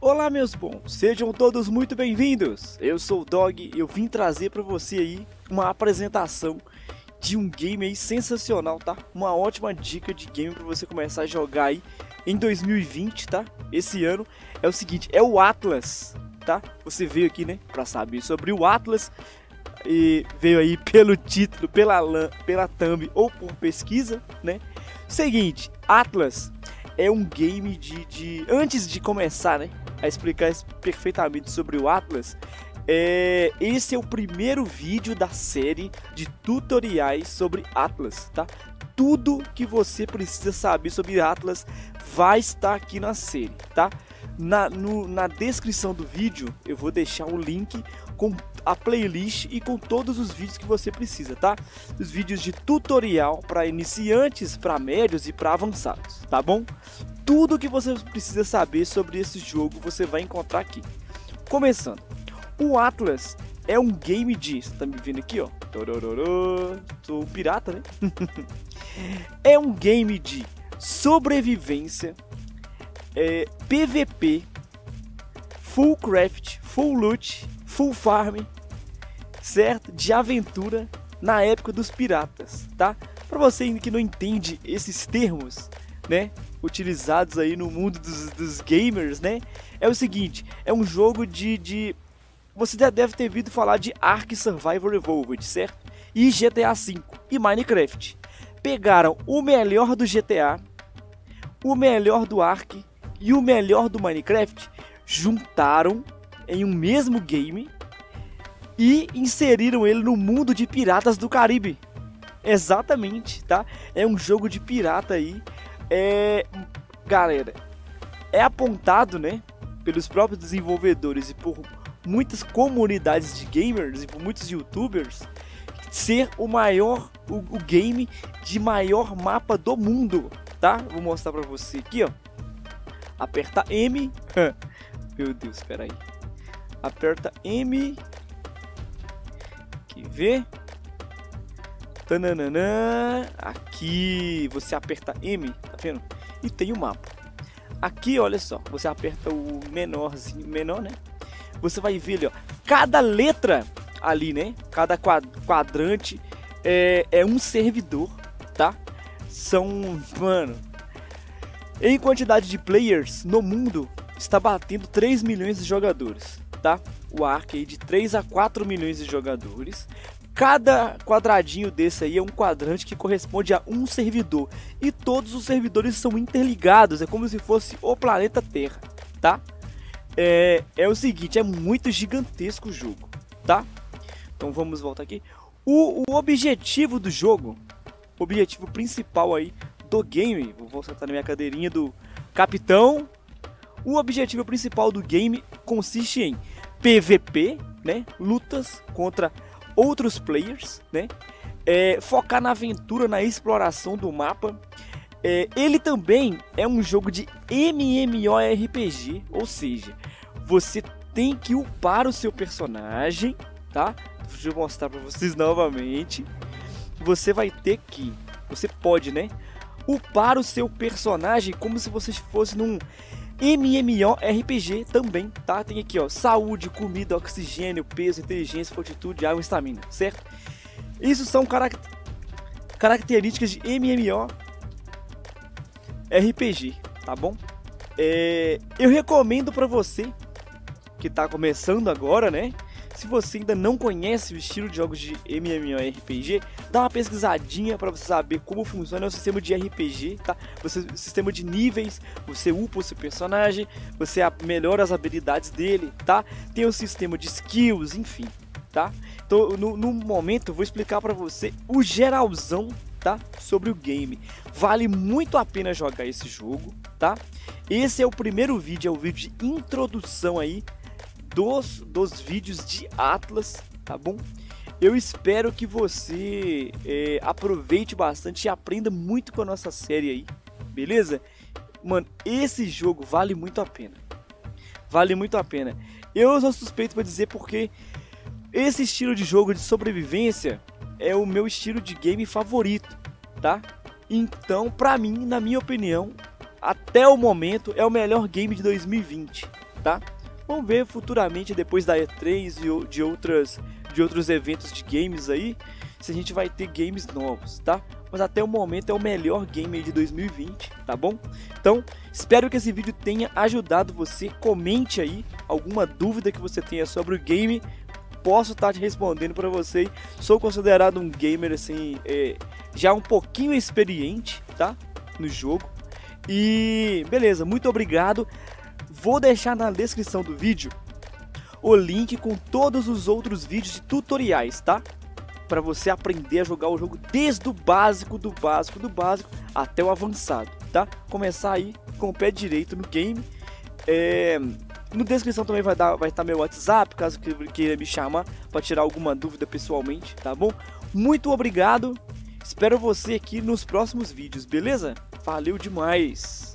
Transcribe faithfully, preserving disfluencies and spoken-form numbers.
Olá meus bons, sejam todos muito bem-vindos. Eu sou o Dog e eu vim trazer para você aí uma apresentação de um game aí sensacional, tá? Uma ótima dica de game para você começar a jogar aí em dois mil e vinte, tá? Esse ano é o seguinte, é o Atlas, tá? Você veio aqui, né, para saber sobre o Atlas e veio aí pelo título, pela pela thumb ou por pesquisa, né? Seguinte, Atlas é um game de, de... Antes de começar, né, a explicar perfeitamente sobre o Atlas, é... esse é o primeiro vídeo da série de tutoriais sobre Atlas, tá? Tudo que você precisa saber sobre Atlas vai estar aqui na série, tá? Na, no, na descrição do vídeo eu vou deixar um link com a playlist e com todos os vídeos que você precisa, tá? Os vídeos de tutorial para iniciantes, para médios e para avançados, tá bom? Tudo que você precisa saber sobre esse jogo você vai encontrar aqui. Começando, o Atlas é um game de... Você tá me vendo aqui, ó? Torororô, sou um pirata, né? É um game de sobrevivência, é, P V P, full craft, full loot, full farm, certo? De aventura na época dos piratas, tá? Para você que não entende esses termos, né, utilizados aí no mundo dos, dos gamers, né, é o seguinte, é um jogo de, de... Você já deve ter ouvido falar de Ark Survival Evolved, certo? E G T A cinco e Minecraft. Pegaram o melhor do G T A, o melhor do Ark e o melhor do Minecraft, juntaram em um mesmo game e inseriram ele no mundo de Piratas do Caribe. Exatamente, tá? É um jogo de pirata aí. É, galera, é apontado, né, pelos próprios desenvolvedores e por muitas comunidades de gamers e por muitos youtubers ser o maior, o, o game de maior mapa do mundo, tá? Vou mostrar pra você aqui, ó. Aperta M. Meu Deus, espera aí. Aperta M. Aqui, vê. Tananana. Aqui você aperta M, tá vendo? E tem o mapa. Aqui, olha só, você aperta o menorzinho, menor, né? Você vai ver ali, ó, cada letra ali, né? Cada quadrante é, é um servidor, tá? São, mano, em quantidade de players no mundo, está batendo três milhões de jogadores, tá? O Ark aí de três a quatro milhões de jogadores. Cada quadradinho desse aí é um quadrante que corresponde a um servidor. E todos os servidores são interligados, é como se fosse o planeta Terra, tá? É, é o seguinte, é muito gigantesco o jogo, tá? Então vamos voltar aqui. O, o objetivo do jogo, o objetivo principal aí do game, vou sentar na minha cadeirinha do capitão. O objetivo principal do game consiste em P V P, né? Lutas contra outros players, né? É, focar na aventura, na exploração do mapa. É, ele também é um jogo de MMORPG, ou seja, você tem que upar o seu personagem, tá? Deixa eu mostrar para vocês novamente. Você vai ter que, você pode, né, upar o seu personagem como se você fosse num MMORPG também, tá? Tem aqui, ó, saúde, comida, oxigênio, peso, inteligência, fortitude, água e estamina, certo? Isso são caract características de MMORPG, tá bom? É, eu recomendo para você que tá começando agora, né? Se você ainda não conhece o estilo de jogos de MMORPG, dá uma pesquisadinha para você saber como funciona o sistema de R P G, tá? Você, o sistema de níveis, você upa o seu personagem, você melhora as habilidades dele, tá? Tem o sistema de skills, enfim, tá? Então, no, no momento, eu vou explicar para você o geralzão, tá? Sobre o game. Vale muito a pena jogar esse jogo, tá? Esse é o primeiro vídeo, é o vídeo de introdução aí Dos, dos vídeos de Atlas, tá bom? Eu espero que você é, aproveite bastante e aprenda muito com a nossa série aí, beleza? Mano, esse jogo vale muito a pena. Vale muito a pena. Eu sou suspeito para dizer porque esse estilo de jogo de sobrevivência é o meu estilo de game favorito, tá? Então, pra mim, na minha opinião, até o momento, é o melhor game de dois mil e vinte. tá? Vamos ver futuramente, depois da E três e de, outras, de outros eventos de games aí, se a gente vai ter games novos, tá? Mas até o momento é o melhor game aí de dois mil e vinte, tá bom? Então, espero que esse vídeo tenha ajudado você. Comente aí alguma dúvida que você tenha sobre o game. Posso estar te respondendo para você. Sou considerado um gamer assim, é, já um pouquinho experiente, tá? No jogo. E beleza, muito obrigado. Vou deixar na descrição do vídeo o link com todos os outros vídeos de tutoriais, tá? Para você aprender a jogar o jogo desde o básico, do básico, do básico até o avançado, tá? Começar aí com o pé direito no game. É... Na descrição também vai dar, vai estar meu WhatsApp, caso queira me chamar para tirar alguma dúvida pessoalmente, tá bom? Muito obrigado, espero você aqui nos próximos vídeos, beleza? Valeu demais!